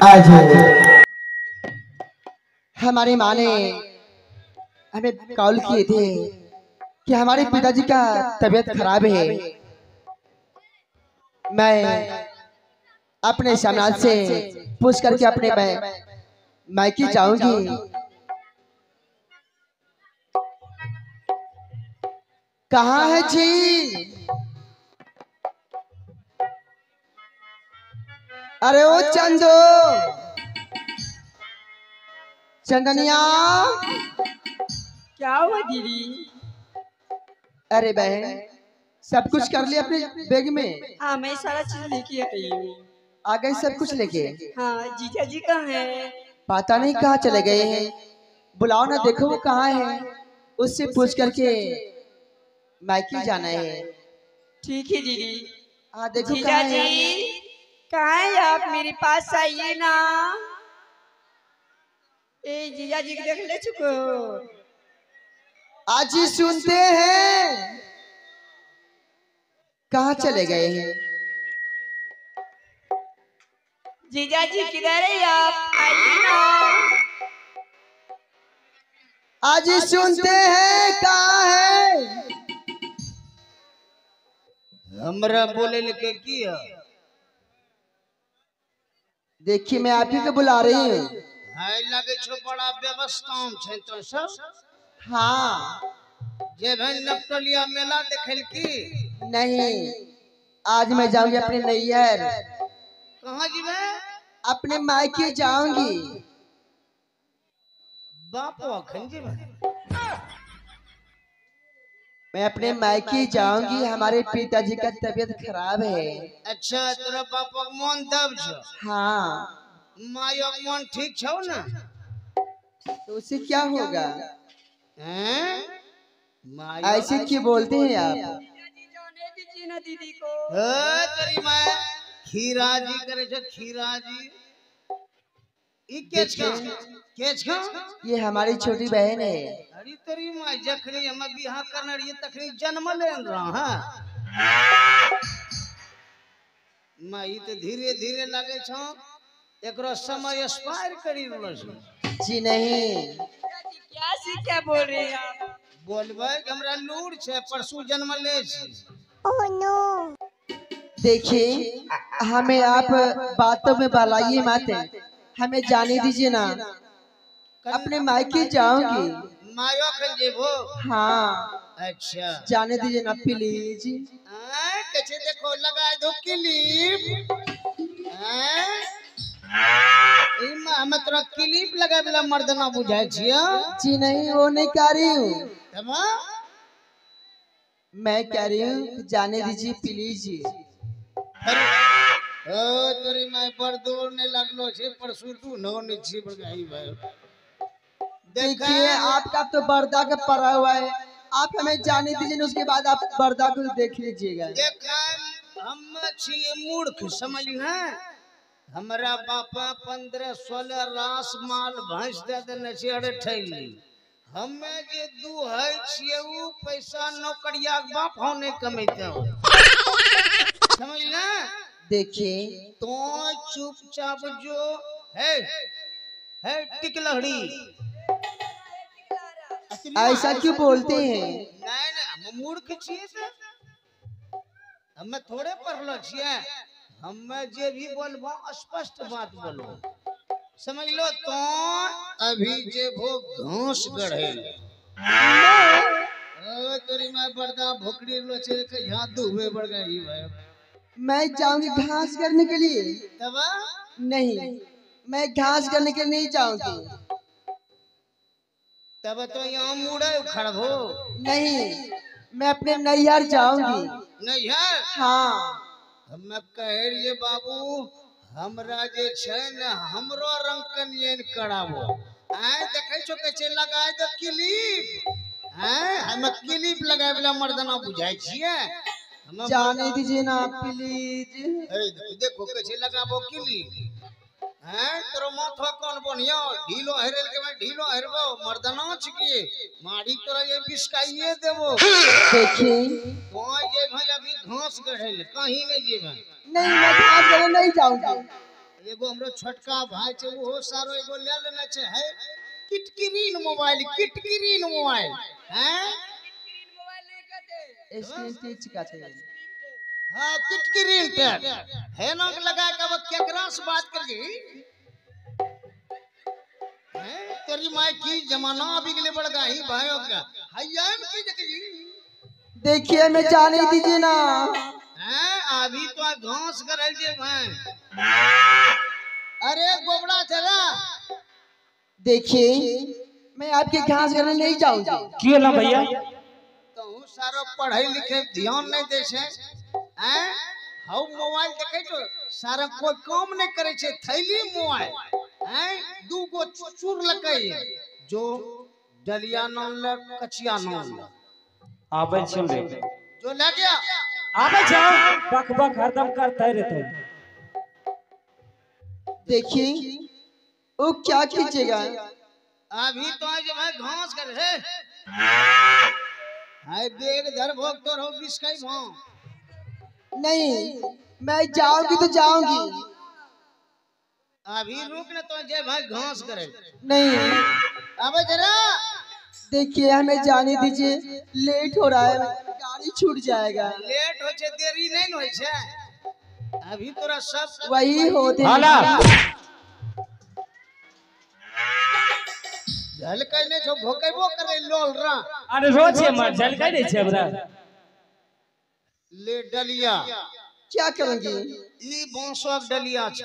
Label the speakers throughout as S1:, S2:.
S1: आज हमारी माँ ने हमें कॉल किए थे कि हमारे पिताजी का तबीयत खराब है। मैं अपने समाज से पूछ करके अपने मायके जाऊंगी। कहाँ है जी? अरे ओ चंदो, चंदनिया।
S2: क्या हुआ दीदी?
S1: अरे बहन, सब कुछ कर लिया अपने बैग में?
S2: हाँ, मैं सारा चीज लेके आई हूँ।
S1: आ गए सब कुछ लेके?
S2: हाँ, जीजा जी कहाँ है?
S1: पता नहीं कहाँ चले गए हैं। बुलाओ ना, देखो वो कहाँ है, उससे पूछ करके मायके जाना है।
S2: ठीक है दीदी।
S1: हाँ देखो
S2: जीजा
S1: कहाँ
S2: जी
S1: है।
S2: कहाँ है? आप मेरे पास आइए ना। ए जीजा जी को देख ले चुको।
S1: आज ही सुनते हैं कहाँ चले गए हैं।
S2: जीजा जी किधर है? आप आइए ना।
S1: आज ही सुनते हैं कहाँ है।
S3: हमरा बोले लेके किया।
S1: देखिए मैं आप ही को बुला रही हूँ।
S3: हाय लगे छो बड़ा व्यवस्था छे तो सब।
S1: हाँ।
S3: जे भन नपटलिया मेला देखल की?
S1: नहीं, आज मैं जाऊंगी अपने नैहर।
S3: कहाँ जी मैं?
S1: अपने मायके जाऊंगी।
S3: बाप अखन जी
S1: मैं अपने मायके जाऊंगी, हमारे पिताजी का तबीयत खराब है।
S3: अच्छा, तेरा पापा का मन दब छो?
S1: हाँ।
S3: मायो का मन ठीक छो ना?
S1: तो उससे क्या होगा?
S3: हैं?
S1: ऐसे क्यों बोलते हैं आप?
S2: जाने दीजिए ना दीदी को।
S3: तेरी माँ खीरा जी करे छो, खीरा जी।
S1: ये हमारी छोटी बहन है।
S3: अरे तेरी माँ जखनी हम बियाह करने रही तखनी जन्म ले रहा है। माई तो धीरे धीरे लगे छो एकरो समय एक्सपायर करी रहलो छ।
S1: जी नहीं।
S2: क्या सी क्या बोल रहे हैं आप?
S3: बोलबे हमरा लूर छे, परसों जन्म ले छी।
S2: Oh no.
S1: देखिए, हमें आप बातों में बलाइए मत, हमें जाने दीजिए ना। अपने मायके जाऊंगी।
S3: मायो खन जेबो?
S1: हाँ।
S3: अच्छा,
S1: जाने दीजिए ना प्लीज।
S3: कैसे देखो लगा दो क्लिप। हम तोरा क्लिप लगा वाला मर्दना बुझाय छियो?
S1: जी नहीं, वो नहीं कह रही हूँ। मैं कह रही हूँ जाने दीजिए प्लीज।
S3: तोरी माय पर दूर ने लगलो छे, परसों तू नो ने छी बगाई भाई।
S1: देखिए आपका तो पर्दा का पड़ा हुआ है, आप हमें जाने दीजिए, उसके बाद आप पर्दा को देख लीजिएगा।
S3: हम छी मूर्ख समझ ना। हमरा बापा 15-16 रास माल भैंस दे देने छी अरे ठैली। हमें जे दुहै छिए उ पैसा नौकरिया के बाप होने कमेते हो। समझ ना।
S1: देखिए
S3: तो चुपचाप जो है टिकलहड़ी।
S1: ऐसा क्यों बोलते हैं?
S3: नहीं हम मूर्ख छिए से हमें थोड़े पढ़लो छिए। हमें जे भी बोलबो स्पष्ट बात बोलबो, समझ लो। तो अभी जे भो घास गढ़े तोरी मां बड़का भोकड़ी लो छे के यहां दुबे बढ़ गई भाई।
S1: मैं जाऊंगी घास करने के लिए?
S3: तब
S1: नहीं, मैं घास करने के लिए नहीं जाऊंगी।
S3: तब तो यहाँ मुड़े उखड़ हो।
S1: नहीं, मैं अपने नैहर जाऊंगी।
S3: नैहर?
S1: हाँ।
S3: हम कह रही बाबू हमरा जे छे न हमरो रंग कनियन कराबो। आय देखे छो कैसे लगाए तो क्लिप। हम क्लिप लगाए वाला मर्दना बुझाई छिए।
S1: जाने दीजिए ना प्लीज।
S3: देखो कैसे लगाबो क्लिप। तोरो माथा कौन बनिया ढीलो हेरल के मैं ढीलो हेरबो मर्दना छिए मारी तोरा ये बिस्काइए देबो।
S1: देखिए
S3: कोई जे भाई अभी घास गढ़ेल कहीं नहीं जेबे।
S1: नहीं, मैं घास करने नहीं जाऊंगी।
S3: एगो हमरो छोटका भाई छे वो सारो एगो ले लेना छे है किटकिरीन मोबाइल हैं
S1: स्क्रीन टच का थे।
S3: हां किटकिरीन टच है ना लगा के अब केकरा से बात कर जी हैं तेरी माई की जमाना अभी गले बढ़ गई भाइयों का हयाम की देख जी
S1: देखिए मैं जाने दीजिए ना।
S3: हैं अभी तो घास करल जे भाई अरे गोबड़ा चला
S1: देखिए मैं आपके घास करने नहीं जाऊंगा।
S4: क्यों ना भैया?
S3: तो सारो पढ़ाई लिखे ध्यान नहीं दे छे हैं हाउ मोबाइल देखे तो सारा कोई काम नहीं करे छे थैली मोबाइल हैं दू गो चूर लकै जो डलिया नाम ले कचिया नाम ले
S4: आबे चल रे
S3: जो ले गया
S4: आबे जाओ बक बक हरदम करते रहते।
S1: देखिए वो क्या कीजिएगा।
S3: अभी तो आज मैं घास कर है हाय बेग धर भोग तो रहो बिस्काई भो
S1: नहीं मैं जाऊंगी तो जाऊंगी।
S3: अभी रुक न तो जे भाई घास करे
S1: नहीं
S3: अबे जरा
S1: देखिए हमें जाने दीजिए लेट हो रहा है गाड़ी छूट जाएगा।
S3: लेट हो छे देरी नहीं होय छे अभी तोरा सब
S1: वही होते
S4: हाला
S3: झल कहने छो भोकैबो करे लोल रा
S4: अरे रोज ये मर जल के नहीं छे हमरा
S3: ले डलिया
S1: क्या करूंगी।
S3: ई बांसक डलिया छी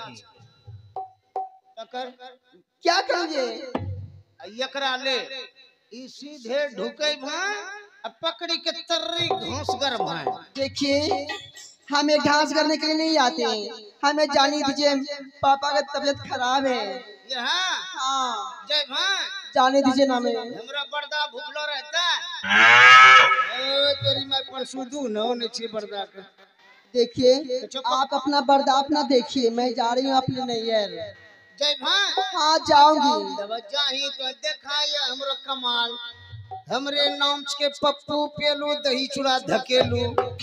S3: तकर
S1: क्या करूंगे।
S3: एकरा ले ई सीधे ढुकै भाई अब पकड़ी के तर्री घास कर भाई
S1: देखिए हमें घास करने के लिए नहीं आते हमें जाने दीजिए पापा का तबीयत खराब है।
S3: यहाँ
S1: हाँ
S3: जय भाई
S1: जाने दीजिए ना मैं।
S3: हमरा बर्दा भूखलो रहता ओ तेरी मैं परसों दू न होने छी बर्दा के
S1: देखिए आप अपना बर्दा अपना देखिए मैं जा रही हूँ अपने नैयर।
S3: जय भाई
S1: हाँ जाऊंगी।
S3: जब जाही तो देखाए हमरो कमाल हमरे नाम के पप्पू पेलू दही चूड़ा धकेलू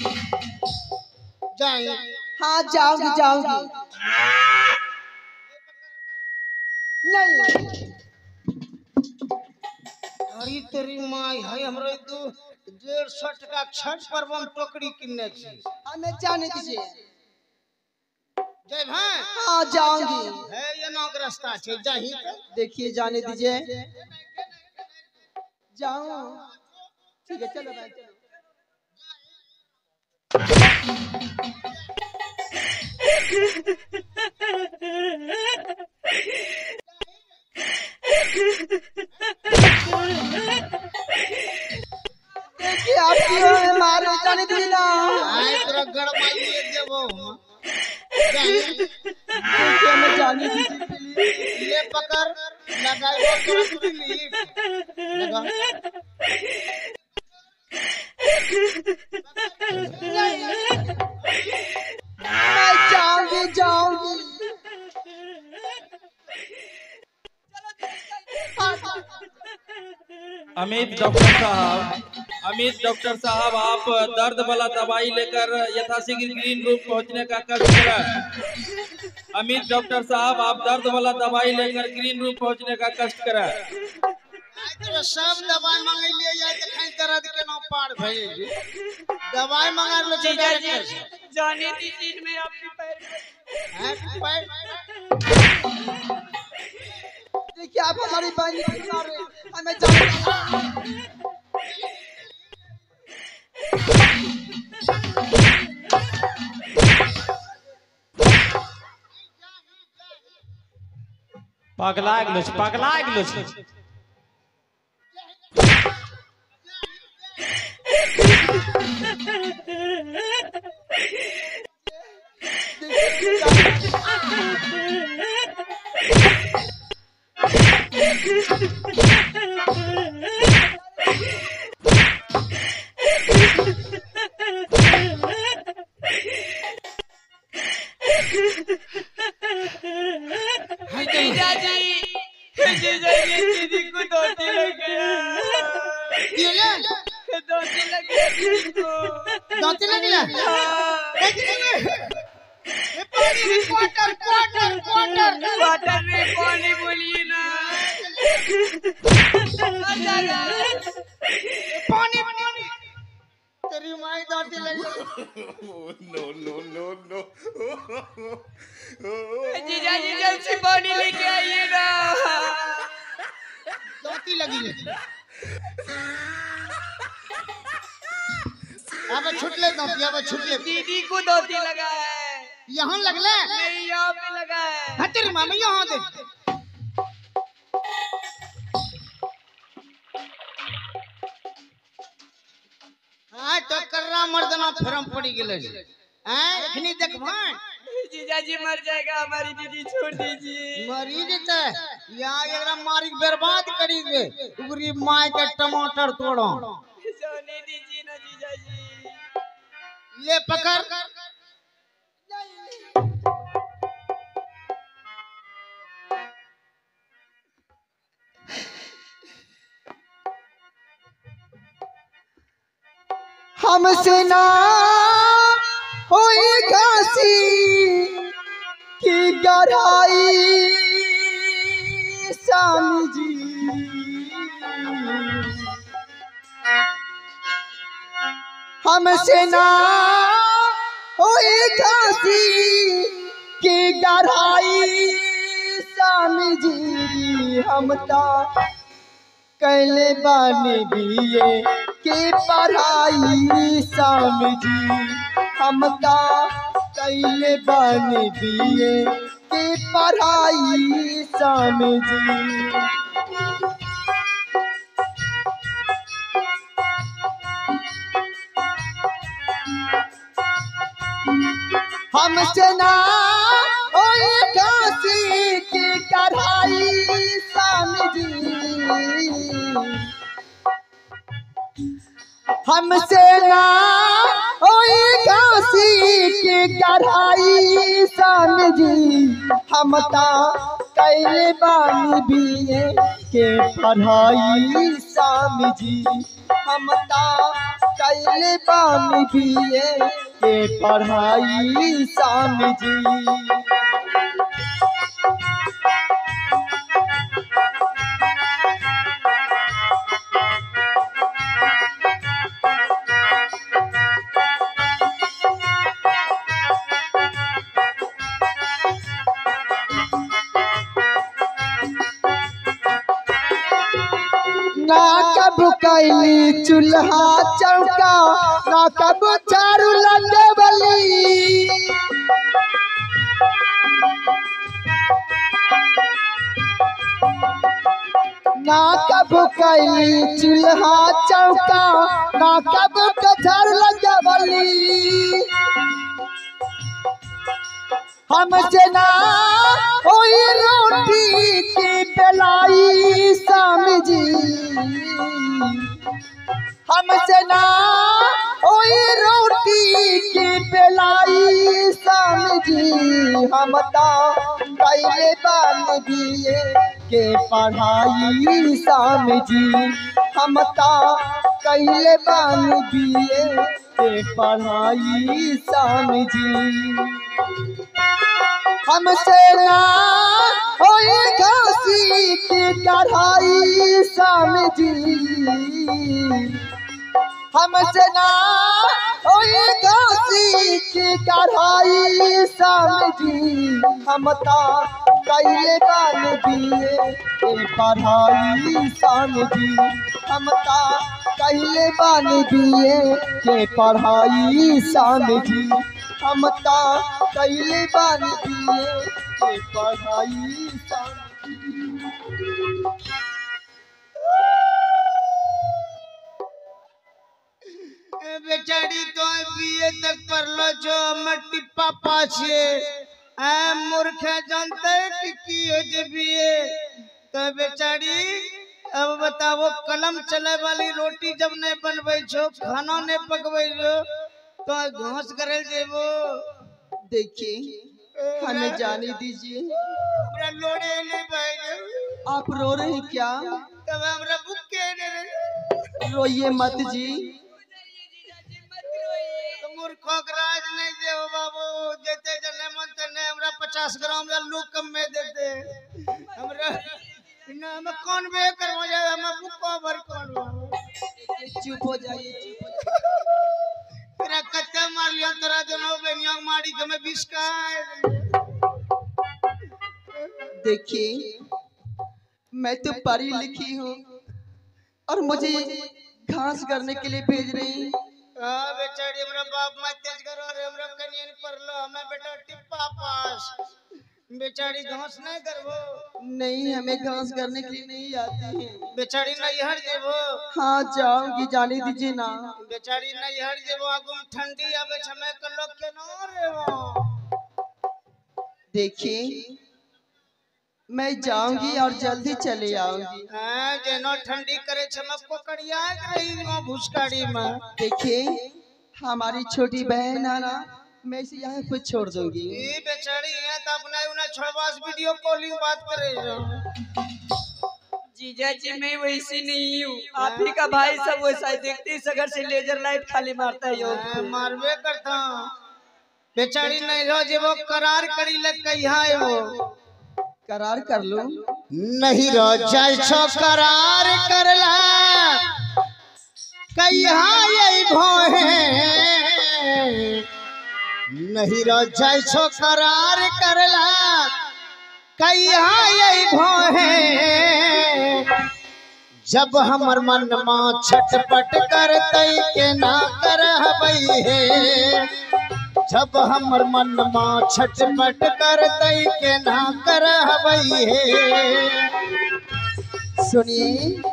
S3: जाही
S1: हाँ जाऊंगी जाऊंगी। नहीं
S3: अरे तेरी माई है हमरो 150 टका छठ पर्व में टोकरी किनने छी
S1: हमें जाने दीजिए।
S3: जय भाई
S1: हाँ जाऊंगी।
S3: है ये नाक रास्ता छे जाही
S1: देखिए जाने दीजिए जाऊं। ठीक है चलो भाई चलो। देखिए आप क्यों मारे जाने दीजिए ना।
S3: आए तोरा गड़माइए देबो
S1: देखिए हमें जाने दीजिए प्लीज।
S3: ले पकड़ लगाइबो तोरा तुरली लगा
S1: मैं जाऊंगी जाऊंगी।
S5: अमित डॉक्टर साहब आप दर्द वाला दवाई लेकर यथाशीघ्र ग्रीन रूम पहुंचने का कष्ट करें। अमित डॉक्टर साहब आप दर्द वाला दवाई लेकर ग्रीन रूम पहुंचने का कष्ट करें।
S3: तो सब दवाई मांगे लिए या देखाई दर्द के नाम पार भइल जी दवाई मांगा लो
S2: जीजा जी जाने दीजिए मैं आपके पैर
S3: पैर
S1: देखिए आप हमारी बहन को बुला रहे हैं, हमें जाने
S4: पगला गेलो छै
S2: जीजा जी दीदी को धोती लग गया धोती लग गया दीदी को
S3: दांती लग गया
S2: हाँ।
S3: A quarter quarter quarter
S2: water में पानी बोलिए ना।
S3: पानी पानी तेरी माई दादी लगी।
S2: जीजा जी जल्द से पानी लेके आइए ना।
S3: दादी लगी है। अब छुट ले दादी, अब छुट ले।
S2: दीदी को धोती लगा है।
S3: यहाँ लग ले।
S2: नहीं यहाँ पे लगा है।
S3: हाँ तेरी मामी यहाँ देख। हाँ तो कर्रा मर्दना फरम पड़ी गले। हाँ इतनी देख भाई।
S2: जीजा जी मर जाएगा, हमारी दीदी छोड़ दीजिए।
S3: मरी देता है यहाँ एकरा मारी बर्बाद करी दे। उगरी माय के टमाटर तोड़ो।
S2: सोने दीजिए ना जीजा जी।
S3: ले पकड़।
S1: हमसे ना होई घासी की गहराई स्वामी जी। हमसे ना होई घासी की गहराई स्वामी जी। हम ता कैले बानी बीए के पढ़ाई स्वामी जी। हम ता कैले बानी बीए के पढ़ाई स्वामी जी। हमसे ना होई घासी की कढ़ाई स्वामी जी। हमसे ना होई घासी की कढ़ाई स्वामी जी। हम ता कैले बानी बीए के पढ़ाई स्वामी जी। हम ता कैले बानी बीए के पढ़ाई स्वामी जी। ना कब कैली चूल्हा चौका, ना कब झाड़ू लगवली। ना कब कैली चूल्हा चौका, ना कब झाड़ू लगवली। हमसे ना होई रोटी की बेलाई स्वामी जी। हमसे ना होई रोटी की बेलाई स्वामी जी। हम ता कैले बानी बीए के पढ़ाई स्वामी जी। हम ता कैले बानी बीए के पढ़ाई स्वामी जी। हमसे ना होई घासी की कढ़ाई स्वामी जी। हमसे ना होई घासी की कढ़ाई स्वामी जी। हम ता कैले बानी बीए के पढ़ाई स्वामी जी। हम ता कैले बानी बीए के पढ़ाई स्वामी जी। हम ता कैले बानी बीए के पढ़ाई स्वामी जी।
S3: बेचारी तो बीए तक पढ़लो जो हम टिप्पा पाछे। आ मूर्ख जानते कि हो जे बीए। तो बेचारी अब बताओ कलम चले वाली रोटी जब नहीं बनबै छो, खाना नहीं पकबै छो, तो घास करे जेबो।
S1: देखिए हमें जाने दीजिए।
S3: हमरा लोड़े नहीं भाई।
S1: आप रो रहे हैं क्या?
S3: तब हमरा भूखे नहीं।
S1: रोइए मत जी।
S3: तो मूर्खों का राज नहीं जे हो बाबू। जेते जने मन तने 50 ग्राम या लोग कम में देते हमरा ना हम कौन बे करवा जाए हम बुको भर कौन
S1: चुप हो जाइए
S3: तेरा कच्चा मार लिया तेरा जनो बेनिया मारी के में बिस्का
S1: देखिए मैं तो पढ़ी लिखी हूँ और मुझे घास करने के लिए भेज रही।
S3: हां बेचारी हमरा बाप मां तेज करो रे हमरा कनियन पढ़लो हमें बेटा टिप्पा पास बेचारी घास नहीं करबो।
S1: नहीं हमें घास करने के लिए नहीं आती है।
S3: बेचारी नैहर जेबो।
S1: हाँ जाऊंगी जाने दीजिए ना।
S3: बेचारी नैहर जेबो आगुम ठंडी आवे छमे के लोग के न रेबो।
S1: देखिए मैं जाऊंगी और जल्दी चले आऊंगी।
S3: हां जेनो ठंडी करे छमे पकड़िया रही हो भुसकाड़ी में।
S1: देखिए हमारी छोटी बहन है ना मैं इसे यहाँ पे छोड़ दूंगी।
S3: ये बेचारी है तो अपना उन्हें छोड़वास वीडियो कॉलिंग बात करे जो।
S2: जीजा जी मैं वैसी नहीं हूँ, आप ही का भाई सब वैसा ही देखते सगर से लेजर लाइट खाली मारता है।
S3: मारबे करता बेचारी नहीं हो जे वो करार करी लग कहिया है वो
S1: करार कर लो।
S3: नहीं रो जाय छो करार करला कहिया यही भोहे नहीं रो जाय छो करार करला कहिया यही भोहे जब हमर मन मां छटपट करतै के ना करहबै हे जब हमर मन मां छटपट करतै के ना करहबै हे।
S1: सुनिए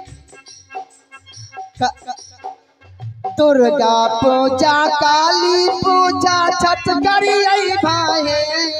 S1: दुर्गा पूजा काली पूजा छठ करिए भाई।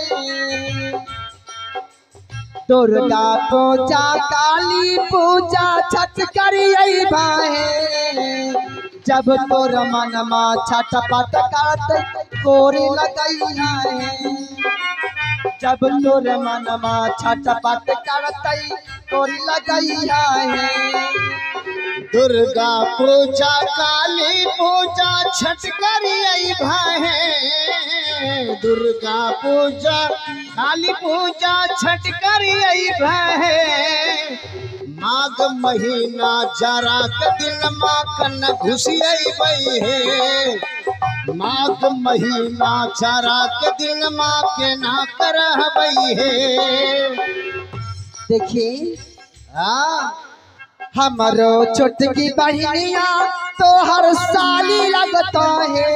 S1: दुर्गा पूजा काली पूजा छठ करिए भाई। जब तोर मन मा छटपट करते कोरी लगैया है। जब तोर मन मा छटपट करते कोरी लगैया है।
S3: दुर्गा पूजा काली पूजा छठ करिए भाई। दुर्गा पूजा काली पूजा छठ करिए भाई। माघ महीना जरा के दिन माँ कन घुसिए बई हे माघ महीना जरा के दिन माँ के ना करहबै हे।
S1: देखिए
S3: हाँ
S1: हमारो छोटकी बहनिया तो हर साली लगता है।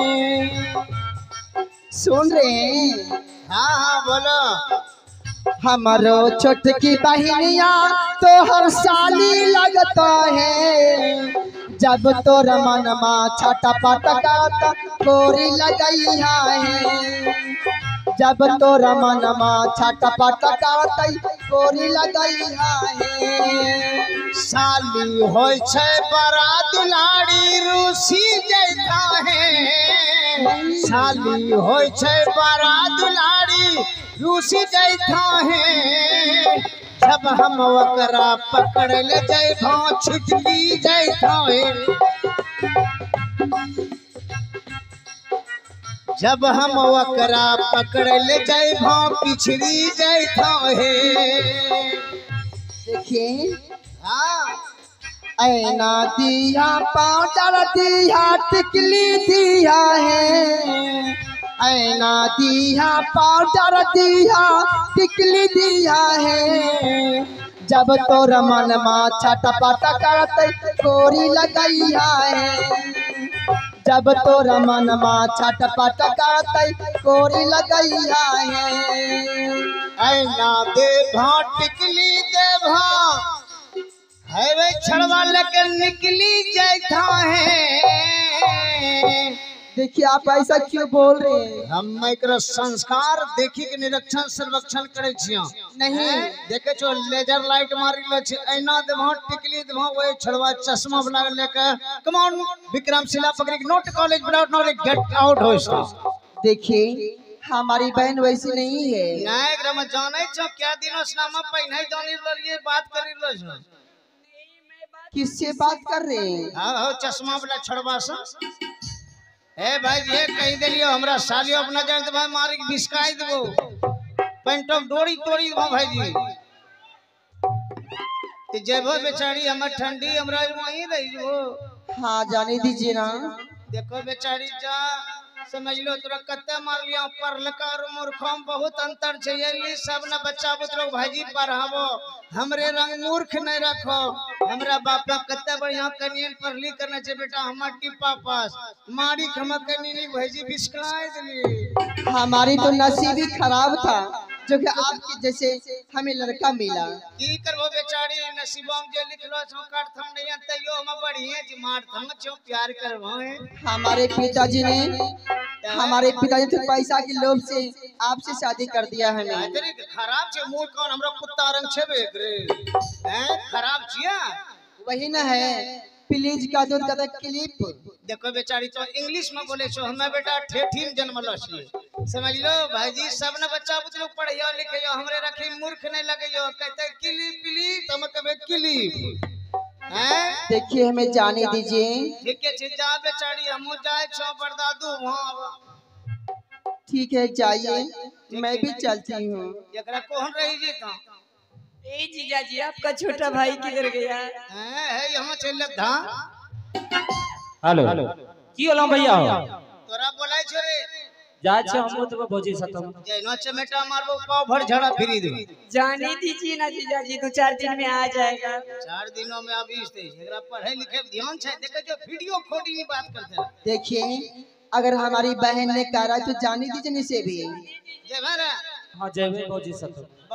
S1: सुन रहे हैं?
S3: हाँ हाँ बोलो।
S1: हमारो छोटकी बहनिया तो हर साली लगता है। जब तोर मन मा छटपट करता कोरी लगैया है। जब तोर मन मा छटपट करता कोरी लगैया है।
S3: साली होय छै बड़ा दुलारी रूसी जैता है। साली होय छै बड़ा दुलारी रूसी जैता है। जब हम वकरा पकड़ ले जैभा छिटकी जैता है। जब हम वकरा पकड़ ले जैभा पिछड़ी जैता है।
S1: देखिए
S3: हाँ
S1: ऐना दिया पाउडर दिया टिकली दिया है। ऐना दिया पाउडर दिया टिकली दिया है। जब तोर मन मा छटपट करते कोरी लगैया है। जब तोर मन मा छटपट करते कोरी लगैया है।
S3: ऐना देभा टिकली देभा है वे छड़वा लेकर निकली जैता है।
S1: देखिए आप ऐसा क्यों बोल रहे हैं?
S3: हम एकरो संस्कार देखी के निरीक्षण सर्वेक्षण करे छिया।
S1: नहीं
S3: देखे छो लेजर लाइट मारी ले छ ऐना देभा टिकली देभा वे छड़वा चश्मा बना लेके कम ऑन विक्रमशिला पकड़ी note college without knowledge get out हो।
S1: देखिए हमारी बहन वैसी नहीं है।
S3: नहीं एकरा में जाने छ क्या दिनों नामा पहिनै जानी लरिए बात करी लो छ।
S1: किससे बात कर रहे हैं?
S3: हां चश्मा वाला छड़वा सा ए भाई ये कह देलियो हमरा सालियो अपना जान भाई मार के बिस्काई देबो। पैंटो डोरी तोड़ी हो भाई जी ते जेबो बेचारी हमर ठंडी हमरा वहीं रही हो।
S1: हाँ जाने दीजिए ना।
S3: देखो बेचारी जा समझ लो तोरा कत्ते मार लिया पढ़ लकार मूर्खम बहुत अंतर छै ये सब ना बच्चा बुतरो भाईजी पढ़ावो हमरे रंग मूर्ख नहीं रखो। हमरा बापा कत्ते बढ़िया कनियन पढ़ली करना छै बेटा हमर टिप्पा पास मारी हम कनियन भाईजी बिस्कलाए दिली।
S1: हमारी तो नसीब ही खराब था जो कि आपके जैसे हमें लड़का मिला।
S3: की करबो बेचारी नसीबों में जे लिखलो छौ काट थम नहीं तैयो हम बढ़िया जी मार थम छौ प्यार करबो।
S1: हमारे पिताजी तो पैसा के लोभ से आपसे शादी कर दिया हमें।
S3: खराब छे मूड कौन हमरा कुत्ता रंग छेबे रे हैं खराब छिया
S1: वही ना है प्लीज का दूध का क्लिप।
S3: देखो बेचारी तो इंग्लिश में बोले छो हमें बेटा ठेठी में जन्मलो छी समझ लो भाईजी सब ना बच्चा बुतलो पढ़ियो लिखियो हमरे रखी मूर्ख नहीं लगइयो कहते क्लिप प्लीज तुम कबे क्लिप हैं।
S1: देखिए हमें जाने दीजिए।
S3: ठीक है जा बेचारी हमू जाए छो बरदादू वहां।
S1: ठीक है जाइए मैं भी चलती हूँ।
S3: एकरा कोहन रही जी का
S2: ए जीजा जी आपका छोटा भाई किधर गया
S3: है यहाँ चल धा।
S4: हेलो की होलो भैया हो
S3: तोरा बोलाय छे रे
S4: जाय छ हम तो भोजी सतम
S3: जैनो चमेटा मारबो पाव भर झड़ा फिरी दे।
S2: जाने दीजिए ना जीजा जी 2-4 दिन में आ जाएगा।
S3: 4 दिनों में अभी एकरा पढ़े लिखे ध्यान छै देखे जो वीडियो खोटी नहीं बात करते।
S1: देखिए अगर हमारी बहन ने कहा तो जाने दीजिए इसे भी।
S3: जय भरा
S4: हां जय भोजी सतम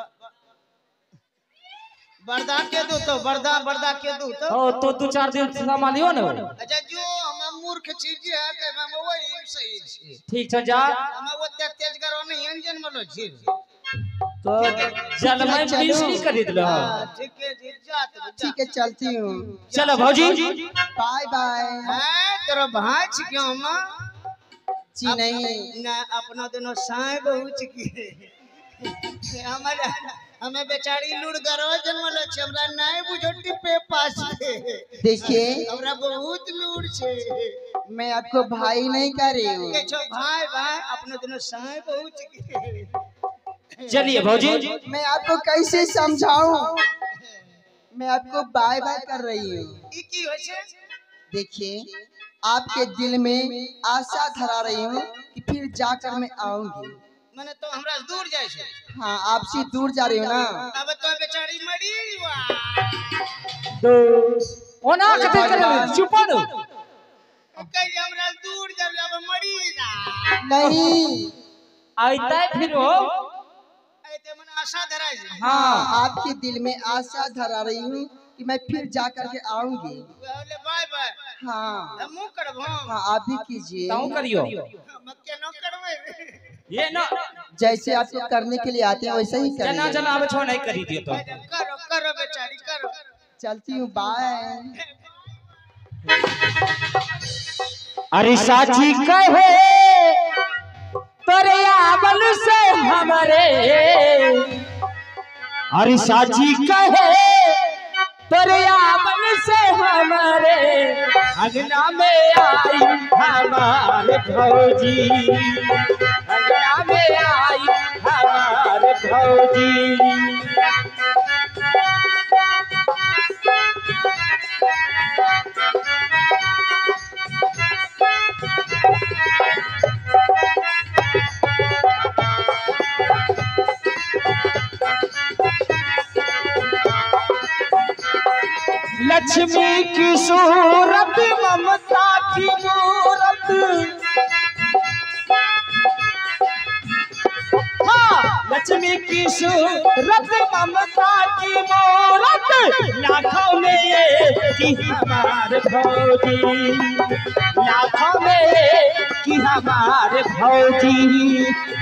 S3: बरदा के दो तो बरदा के दो तो
S4: ओ तो 2-4 दिन संभालियो न।
S3: अच्छा जो हम मूर्ख चीज है के हम वही सही छी
S4: ठीक छ जा
S3: हम ओते तेज करो नहीं इंजन मलो छी
S4: तो चल मैं 20 नहीं खरीद लो।
S3: ठीक है जी जात
S1: ठीक है चलती हूँ।
S4: चलो भौजी
S1: बाय बाय।
S3: है तेरा भाई छी क्यों मां
S1: जी नहीं
S3: ना अपना दोनों साए बहुत की हमारे हमें बेचारी लूड़ गरो जन्मलो छ हमरा नहीं बुझो टिपे पास।
S1: देखिए
S3: हमरा बहुत लूड़ छे
S1: मैं आपको भाई नहीं कर रही हूँ।
S3: के छो भाई अपने दोनों साए बहुत की।
S4: चलिए भौजी
S1: मैं आपको कैसे समझाऊं मैं आपको बाय बाय कर रही हूँ।
S3: ई की होय छे
S1: देखिए आपके दिल में आशा धरा रही हूँ कि फिर जाकर मैं आऊंगी।
S3: माने तो हमरा दूर जाय छे।
S1: हाँ आपसे दूर जा रही हूँ ना।
S3: अब तो बेचारी मरी वाह
S4: तो ओना कते करे चुप दो
S3: कहीं हमरा दूर जब अब मरी ना
S1: नहीं
S4: आइता फिर हो
S3: ऐते मन आशा धराय छे।
S1: हाँ आपके दिल में आशा धरा रही हूँ कि मैं फिर जा करके आऊंगी।
S3: बोले बाय बाय
S1: हाँ
S3: हमू करबो।
S1: हाँ आप भी कीजिए।
S4: ताऊ करियो
S3: हम केनो करबे
S4: ये ना
S1: जैसे आपको करने के लिए आते हैं वैसे ही
S4: जना
S1: करिए।
S4: जना अब छो नहीं करी दियो तो
S3: करो करो बेचारी करो।
S1: चलती हूँ बाय।
S4: अरे साची कहे तोरे आमल से हमरे अरे साची कहे तोरे आमल से हमरे अंगना में आई हमारे भौजी अंगना में आई हमारे भौजी। लक्ष्मी की सूरत ममता की मूरत हाँ लक्ष्मी की सूरत ममता की मूरत लाखों में ये कि हमारे भौजी लाखों में कि हमारे भौजी